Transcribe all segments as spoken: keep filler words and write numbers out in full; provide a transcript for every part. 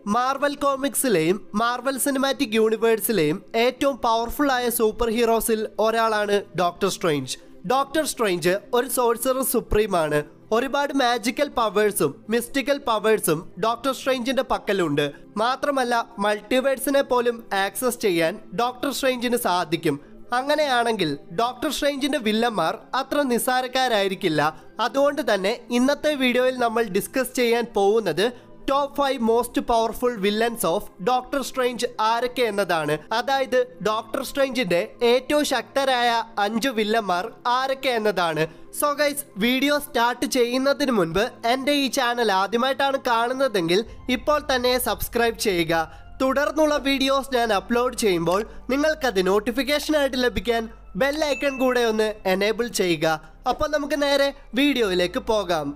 Marvel കോമിക്സിലെയും Marvel cinematic യൂണിവേഴ്സിലെയും ഏറ്റവും പവർഫുൾ ആയ സൂപ്പർ ഹീറോസിൽ ഒരാളാണ് ഡോക്ടർ സ്ട്രേഞ്ച്. ഡോക്ടർ സ്ട്രേഞ്ച് ഒരു സോഴ്സറർ സുപ്രീം ആണ്. ഒരുപാട് മാജിക്കൽ പവേഴ്സും മിസ്റ്റിക്കൽ പവേഴ്സും ഡോക്ടർ സ്ട്രേഞ്ചിന്റെ പക്കലുണ്ട്. മാത്രമല്ല മൾട്ടിവേഴ്സിനെ പോലും ആക്സസ് ചെയ്യാൻ ഡോക്ടർ സ്ട്രേഞ്ചിന് സാധിക്കും. അങ്ങനെയാണെങ്കിൽ ഡോക്ടർ സ്ട്രേഞ്ചിന്റെ വില്ലന്മാർ അത്ര നിസ്സാരക്കാരായിരിക്കില്ല. അതുകൊണ്ട് തന്നെ ഇന്നത്തെ വീഡിയോയിൽ നമ്മൾ ഡിസ്കസ് ചെയ്യാൻ പോകുന്നത് top five most powerful villains of Doctor Strange ആരൊക്കെ എന്നതാണ്. അതായത് ഡോക്ടർ സ്ട്രേഞ്ചിന്റെ ഏറ്റവും ശക്തരായ അഞ്ച് വില്ലന്മാർ ആരൊക്കെ എന്നതാണ്. സോ ഗൈസ്, വീഡിയോ സ്റ്റാർട്ട് ചെയ്യുന്നതിന് മുൻപ് എൻ്റെ ഈ ചാനൽ ആദ്യമായിട്ടാണ് കാണുന്നതെങ്കിൽ ഇപ്പോൾ തന്നെ സബ്സ്ക്രൈബ് ചെയ്യുക. തുടർന്നുള്ള വീഡിയോസ് ഞാൻ അപ്ലോഡ് ചെയ്യുമ്പോൾ നിങ്ങൾക്കത് നോട്ടിഫിക്കേഷനായിട്ട് ലഭിക്കാൻ ബെൽ ഐക്കൺ കൂടെ ഒന്ന് എനേബിൾ ചെയ്യുക. അപ്പോൾ നമുക്ക് നേരെ വീഡിയോയിലേക്ക് പോകാം.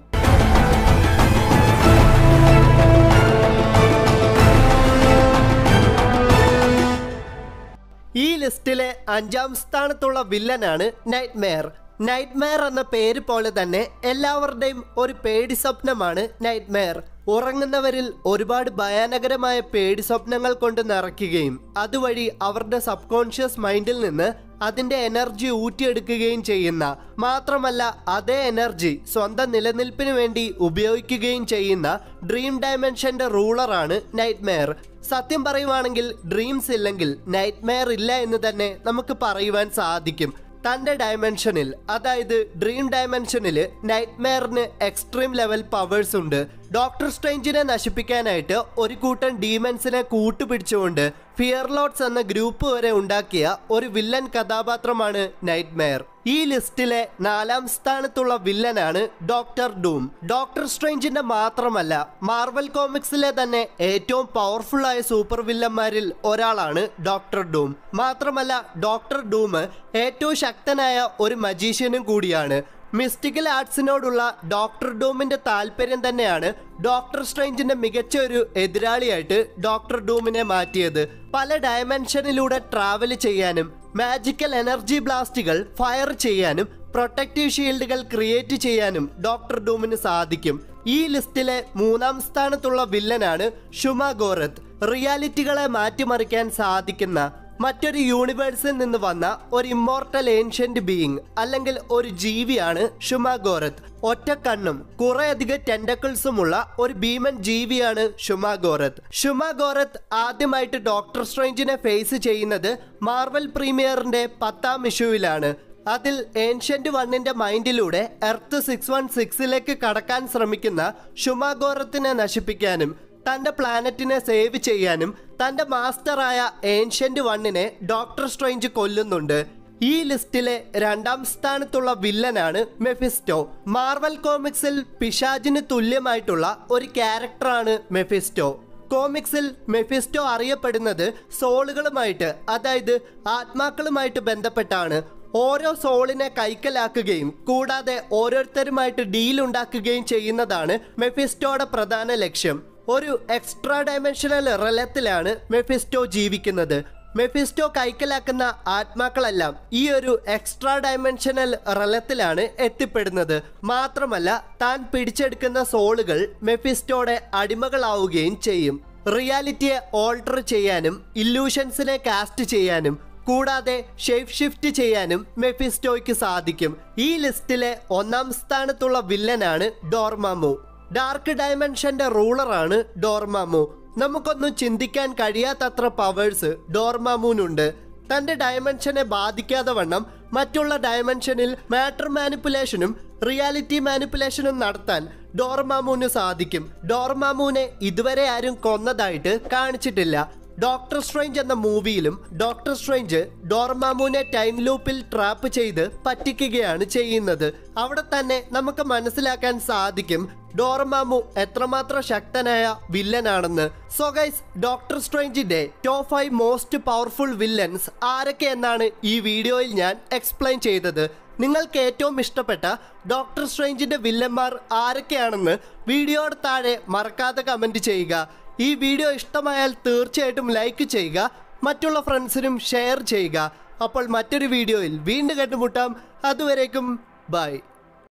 ഈ ലിസ്റ്റിലെ അഞ്ചാം സ്ഥാനത്തുള്ള വില്ലനാണ് നൈറ്റ്മെയർ. നൈറ്റ്മെയർ എന്ന പേര് പോലെ തന്നെ എല്ലാവരുടെയും ഒരു പേടി സ്വപ്നമാണ് നൈറ്റ്മെയർ. ഉറങ്ങുന്നവരിൽ ഒരുപാട് ഭയാനകരമായ പേടി സ്വപ്നങ്ങൾ കൊണ്ട് നിറയ്ക്കുകയും അതുവഴി അവരുടെ സബ് കോൺഷ്യസ് മൈൻഡിൽ നിന്ന് അതിന്റെ എനർജി ഊറ്റിയെടുക്കുകയും ചെയ്യുന്ന, മാത്രമല്ല അതേ എനർജി സ്വന്തം നിലനിൽപ്പിന് വേണ്ടി ഉപയോഗിക്കുകയും ചെയ്യുന്ന ഡ്രീം ഡയമെൻഷന്റെ റൂളറാണ് നൈറ്റ്മെയർ. സത്യം പറയുവാണെങ്കിൽ ഡ്രീംസ് ഇല്ലെങ്കിൽ നൈറ്റ്മെയർ ഇല്ല എന്ന് തന്നെ നമുക്ക് പറയുവാൻ സാധിക്കും. തൻ്റെ ഡയമെൻഷനിൽ, അതായത് ഡ്രീം ഡയമെൻഷനിൽ നൈറ്റ്മെയറിന് എക്സ്ട്രീം ലെവൽ പവേഴ്സ് ഉണ്ട്. ഡോക്ടർ സ്ട്രേഞ്ചിനെ നശിപ്പിക്കാനായിട്ട് ഒരു കൂട്ടം ഡീമൻസിനെ കൂട്ടുപിടിച്ചുകൊണ്ട് ഫിയർലോഡ്സ് എന്ന ഗ്രൂപ്പ് വരെ ഉണ്ടാക്കിയ ഒരു വില്ലൻ കഥാപാത്രമാണ് നൈറ്റ്മെയർ. ഈ ലിസ്റ്റിലെ നാലാം സ്ഥാനത്തുള്ള വില്ലനാണ് ഡോക്ടർ ഡൂം. ഡോക്ടർ സ്ട്രേഞ്ചിന്റെ മാത്രമല്ല മാർവൽ കോമിക്സിലെ തന്നെ ഏറ്റവും പവർഫുൾ ആയ സൂപ്പർ വില്ലന്മാരിൽ ഒരാളാണ് ഡോക്ടർ ഡൂം. മാത്രമല്ല ഡോക്ടർ ഡൂം ഏറ്റവും ശക്തനായ ഒരു മജീഷ്യനും കൂടിയാണ്. മിസ്റ്റിക്കൽ ആർട്സിനോടുള്ള ഡോക്ടർ ഡൂമിന്റെ താല്പര്യം തന്നെയാണ് ഡോക്ടർ സ്ട്രേഞ്ചിന്റെ മികച്ച ഒരു എതിരാളിയായിട്ട് ഡോക്ടർ ഡൂമിനെ മാറ്റിയത്. പല ഡയമെൻഷനിലൂടെ ട്രാവൽ ചെയ്യാനും മാജിക്കൽ എനർജി ബ്ലാസ്റ്റുകൾ ഫയർ ചെയ്യാനും പ്രൊട്ടക്റ്റീവ് ഷീൽഡുകൾ ക്രിയേറ്റ് ചെയ്യാനും ഡോക്ടർ ഡൂമിന് സാധിക്കും. ഈ ലിസ്റ്റിലെ മൂന്നാം സ്ഥാനത്തുള്ള വില്ലനാണ് ഷുമാഗോറത്ത്. റിയാലിറ്റികളെ മാറ്റിമറിക്കാൻ സാധിക്കുന്ന മറ്റൊരു യൂണിവേഴ്സിൽ നിന്ന് വന്ന ഒരു ഇമ്മോർട്ടൽ ഏൻഷ്യന്റ് ബീയിങ് അല്ലെങ്കിൽ ഒരു ജീവിയാണ് ഷുമാഗോറത്ത്. ഒറ്റക്കണ്ണും കുറേയധികം ടെൻഡക്കിൾസുമുള്ള ഒരു ഭീമൻ ജീവിയാണ് ഷുമാഗോറത്ത്. ഷുമാഗോറത്ത് ആദ്യമായിട്ട് ഡോക്ടർ സ്ട്രേഞ്ചിനെ ഫേസ് ചെയ്യുന്നത് മാർവൽ പ്രീമിയറിന്റെ പത്താം ഇഷ്യൂവിലാണ്. അതിൽ ഏൻഷ്യന്റ് വണ്ണിന്റെ മൈൻഡിലൂടെ എർത്ത് സിക്സ് വൺ സിക്സിലേക്ക് കടക്കാൻ ശ്രമിക്കുന്ന ഷുമാഗോറത്തിനെ നശിപ്പിക്കാനും തന്റെ പ്ലാനറ്റിനെ സേവ് ചെയ്യാനും തന്റെ മാസ്റ്ററായ ഏൻഷ്യന്റ് വണ്ണിനെ ഡോക്ടർ സ്ട്രേഞ്ച് കൊല്ലുന്നുണ്ട്. ഈ ലിസ്റ്റിലെ രണ്ടാം സ്ഥാനത്തുള്ള വില്ലനാണ് മെഫിസ്റ്റോ. മാർവൽ കോമിക്സിൽ പിശാചിന് തുല്യമായിട്ടുള്ള ഒരു ക്യാരക്ടറാണ് മെഫിസ്റ്റോ. കോമിക്സിൽ മെഫിസ്റ്റോ അറിയപ്പെടുന്നത് സോളുകളുമായിട്ട്, അതായത് ആത്മാക്കളുമായിട്ട് ബന്ധപ്പെട്ടാണ്. ഓരോ സോളിനെ കൈക്കലാക്കുകയും കൂടാതെ ഓരോരുത്തരുമായിട്ട് ഡീൽ ഉണ്ടാക്കുകയും ചെയ്യുന്നതാണ് മെഫിസ്റ്റോയുടെ പ്രധാന ലക്ഷ്യം. ഒരു എക്സ്ട്രാ ഡയമെൻഷനൽ റലത്തിലാണ് മെഫിസ്റ്റോ ജീവിക്കുന്നത്. മെഫിസ്റ്റോ കൈക്കലാക്കുന്ന ആത്മാക്കളെല്ലാം ഈ ഒരു എക്സ്ട്രാ ഡയമെൻഷനൽ റലത്തിലാണ് എത്തിപ്പെടുന്നത്. മാത്രമല്ല താൻ പിടിച്ചെടുക്കുന്ന സോളുകൾ മെഫിസ്റ്റോയുടെ അടിമകളാവുകയും ചെയ്യും. റിയാലിറ്റിയെ ഓൾട്ടർ ചെയ്യാനും ഇല്യൂഷൻസിനെ കാസ്റ്റ് ചെയ്യാനും കൂടാതെ ഷേപ്പ് ഷിഫ്റ്റ് ചെയ്യാനും മെഫിസ്റ്റോയ്ക്ക് സാധിക്കും. ഈ ലിസ്റ്റിലെ ഒന്നാം സ്ഥാനത്തുള്ള വില്ലനാണ് ഡോർമാമു. ഡാർക്ക് ഡയമെൻഷന്റെ റൂളറാണ് ഡോർമാമു. നമുക്കൊന്നും ചിന്തിക്കാൻ കഴിയാത്തത്ര പവേഴ്സ് ഡോർമാമുനുണ്ട്. തന്റെ ഡയമെൻഷനെ ബാധിക്കാതെ വണ്ണം മറ്റുള്ള ഡയമെൻഷനിൽ മാറ്റർ മാനിപ്പുലേഷനും റിയാലിറ്റി മാനിപ്പുലേഷനും നടത്താൻ ഡോർമാമുന് സാധിക്കും. ഡോർമാമുനെ ഇതുവരെ ആരും കൊന്നതായിട്ട് കാണിച്ചിട്ടില്ല. ഡോക്ടർ സ്ട്രേഞ്ച് എന്ന മൂവിയിലും ഡോക്ടർ സ്ട്രേഞ്ച് ഡോർമാമുനെ ടൈം ലൂപ്പിൽ ട്രാപ്പ് ചെയ്ത് പറ്റിക്കുകയാണ് ചെയ്യുന്നത്. അവിടെ തന്നെ നമുക്ക് മനസ്സിലാക്കാൻ സാധിക്കും ഡോർമാമു എത്രമാത്രം ശക്തനായ വില്ലനാണെന്ന്. സോ ഗൈസ്, ഡോക്ടർ സ്ട്രേഞ്ചിന്റെ top five most powerful villains ആരൊക്കെ എന്നാണ് ഈ വീഡിയോയിൽ ഞാൻ എക്സ്പ്ലെയിൻ ചെയ്തത്. നിങ്ങൾക്ക് ഏറ്റവും ഇഷ്ടപ്പെട്ട ഡോക്ടർ സ്ട്രേഞ്ചിന്റെ വില്ലന്മാർ ആരൊക്കെയാണെന്ന് വീഡിയോയുടെ താഴെ മറക്കാതെ കമന്റ് ചെയ്യുക. ഈ വീഡിയോ ഇഷ്ടമായാൽ തീർച്ചയായിട്ടും ലൈക്ക് ചെയ്യുക, മറ്റുള്ള ഫ്രണ്ട്സിനും ഷെയർ ചെയ്യുക. അപ്പോൾ മറ്റൊരു വീഡിയോയിൽ വീണ്ടും കണ്ടുമുട്ടാം. അതുവരേക്കും ബൈ.